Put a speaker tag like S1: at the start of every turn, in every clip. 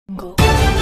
S1: Go.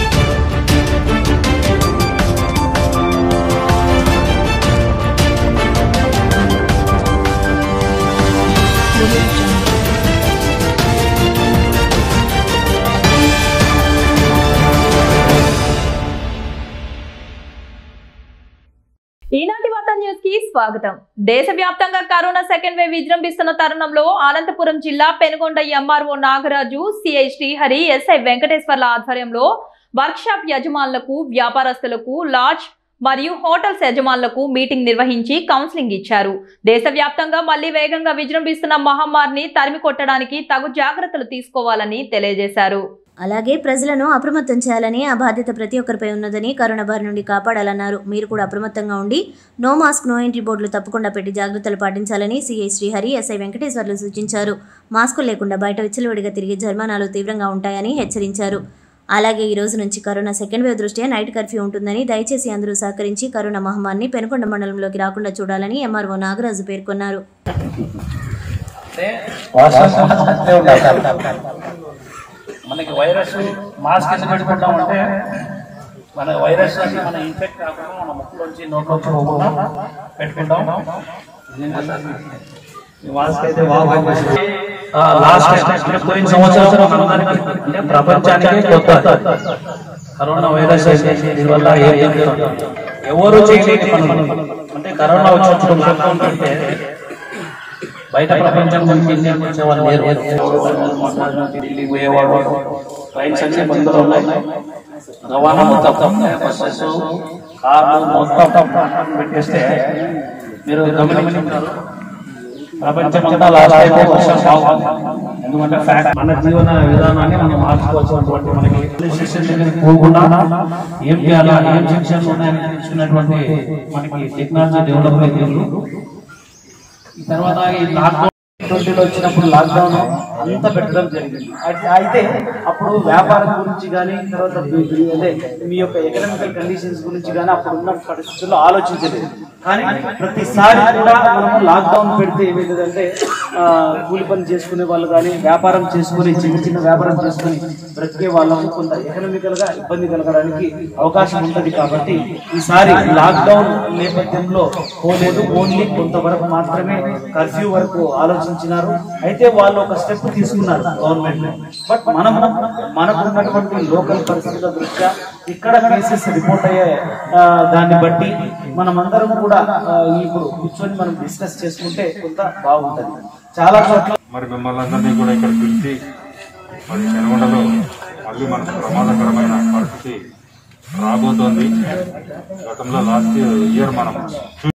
S1: ఈనాటి వార్తా news కి స్వాగతం. దేశవ్యాప్తంగా కరోనా సెకండ్ వేవ్ విజృంభిస్తున్న తరుణంలో అనంతపురం జిల్లా Penukonda MRO Nagaraju, CI Srihari, SI Venkateswarlu ఆధ్వర్యంలో వర్క్ షాప్ యజమానులకు, వ్యాపారస్తులకు, లాడ్జ్ మరియు హోటల్స్ యజమానులకు మీటింగ్ నిర్వహించి కౌన్సిలింగ్ ఇచ్చారు. దేశవ్యాప్తంగా మళ్లీ వేగంగా విజృంభిస్తున్న మహమ్మారిని తరిమి కొట్టడానికి తగు జాగ్రత్తలు తీసుకోవాలని తెలియజేశారు.
S2: అలాగే ప్రజలను అప్రమత్తం చేయాలని, ఆ బాధ్యత ప్రతి ఒక్కరిపై ఉన్నదని, కరోనా బారి నుండి కాపాడాలన్నారు. మీరు కూడా అప్రమత్తంగా ఉండి నో మాస్క్ నో ఎంట్రీ బోర్డులు తప్పకుండా పెట్టి జాగ్రత్తలు పాటించాలని సిఐ శ్రీహరి, ఎస్ఐ వెంకటేశ్వర్లు సూచించారు. మాస్కులు లేకుండా బయట విచ్చలవిడిగా తిరిగి జరిమానాలు తీవ్రంగా ఉంటాయని హెచ్చరించారు. అలాగే ఈ రోజు నుంచి కరోనా సెకండ్ వేవ్ దృష్ట్యా నైట్ కర్ఫ్యూ ఉంటుందని, దయచేసి అందరూ సహకరించి కరోనా మహమ్మారిని పెనుకొండ మండలంలోకి రాకుండా చూడాలని ఎంఆర్ఓ నాగరాజు పేర్కొన్నారు.
S3: మనకి వైరస్ మాస్క్ ఎందుకు పెట్టుకుంటామంటే మన వైరస్ అది మన ఇన్ఫెక్ట్ కాకుండా మన ముక్కులోంచి నోట్లోంచి పోకుండా పెట్టుకుంటాం. మాస్క్ అయితే లాస్ట్ పోయిన సంవత్సరం అంటే ప్రపంచానికి కొత్త కరోనా వైరస్ దీనివల్ల ఎవరు చేయలేని పనులు అంటే కరోనా వచ్చినప్పుడు లాక్డౌన్ పెడితే బయట ప్రపంచం నుంచి ఇండియాకి వచ్చేవాళ్ళు లేరు. ఢిల్లీ పోయేవాడు, ట్రైన్స్ అన్ని బంద్లో ఉన్నాయి, రవాణా మొత్తం బస్సెస్, కార్లు మొత్తం పెట్టేస్తే మీరు గమనించుంటారు ప్రపంచమంతా లాస్ట్ అయిపోయి ఎందుకంటే మన జీవన విధానాన్ని మనం మార్చుకోవాల్సినటువంటి మనకి పోకుండా ఏం చేయాలా, ఏం శిక్షణలు ఉన్నాయని తెలుసుకున్నటువంటి మనకి టెక్నాలజీ డెవలప్ అయ్యింది. ఈ తర్వాత ఈ లాక్డౌన్ 2020 వచ్చినప్పుడు లాక్డౌన్ అంతా పెట్టడం జరిగింది. అయితే అప్పుడు వ్యాపారం గురించి కానీ, తర్వాత అదే మీ యొక్క ఎకనామికల్ కండిషన్స్ గురించి కానీ అప్పుడు ఉన్న పరిస్థితుల్లో ఆలోచించలేదు. కానీ ప్రతిసారి కూడా మనము లాక్డౌన్ పెడితే ఏమైందంటే కూలి పని చేసుకునే వాళ్ళు కానీ, వ్యాపారం చేసుకుని చిన్న చిన్న వ్యాపారం చేసుకుని బ్రతికే వాళ్ళకు కొంత ఎకనామికల్ గా ఇబ్బంది కలగడానికి అవకాశం ఉంటుంది. కాబట్టి ఈసారి లాక్డౌన్ నేపథ్యంలో పోలేదు, ఓన్లీ కొంతవరకు మాత్రమే కర్ఫ్యూ వరకు ఆలోచించినారు. అయితే వాళ్ళు ఒక స్టెప్ తీసుకున్నారు గవర్నమెంట్. బట్ మనకు ఉన్నటువంటి లోకల్ పరిస్థితుల దృష్ట్యా ఇక్కడ కేసెస్ రిపోర్ట్ అయ్యే దాన్ని బట్టి మనమందరం కూడా ఇప్పుడు కూర్చొని మనం డిస్కస్ చేసుకుంటే కొంత బాగుంటుంది. చాలా చోట్ల
S4: మరి మిమ్మల్ని అందరినీ కూడా ఇక్కడ పిలిచి మరి పెనుగొండలో మళ్ళీ మనకు ప్రమాదకరమైన పరిస్థితి రాబోతోంది. గతంలో లాస్ట్ ఇయర్ మనం